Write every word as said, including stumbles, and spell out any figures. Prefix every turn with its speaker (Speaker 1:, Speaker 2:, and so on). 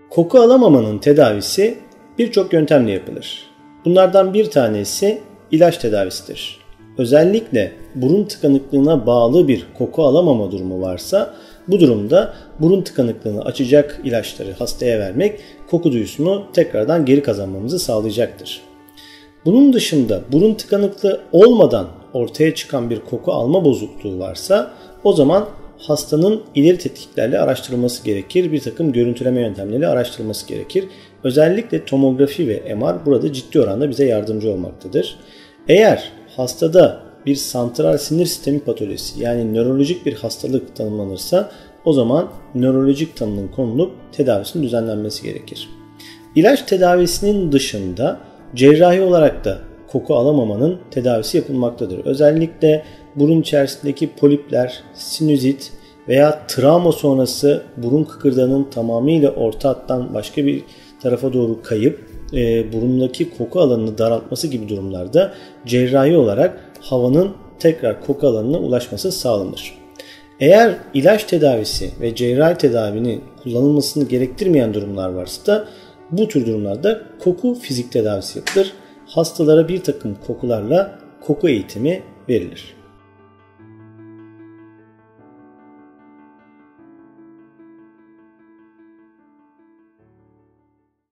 Speaker 1: Koku alamamanın tedavisi birçok yöntemle yapılır. Bunlardan bir tanesi ilaç tedavisidir. Özellikle burun tıkanıklığına bağlı bir koku alamama durumu varsa bu durumda burun tıkanıklığını açacak ilaçları hastaya vermek koku duyusunu tekrardan geri kazanmamızı sağlayacaktır. Bunun dışında burun tıkanıklığı olmadan ortaya çıkan bir koku alma bozukluğu varsa o zaman hastanın ileri tetkiklerle araştırılması gerekir. Bir takım görüntüleme yöntemleriyle araştırılması gerekir. Özellikle tomografi ve M R burada ciddi oranda bize yardımcı olmaktadır. Eğer hastada bir santral sinir sistemi patolojisi yani nörolojik bir hastalık tanımlanırsa o zaman nörolojik tanının konulup tedavisinin düzenlenmesi gerekir. İlaç tedavisinin dışında cerrahi olarak da koku alamamanın tedavisi yapılmaktadır. Özellikle burun içerisindeki polipler, sinüzit veya travma sonrası burun kıkırdağının tamamıyla orta hattan başka bir tarafa doğru kayıp e, burundaki koku alanını daraltması gibi durumlarda cerrahi olarak havanın tekrar koku alanına ulaşması sağlanır. Eğer ilaç tedavisi ve cerrahi tedavinin kullanılmasını gerektirmeyen durumlar varsa da bu tür durumlarda koku fizik tedavisi yapılır. Hastalara bir takım kokularla koku eğitimi verilir.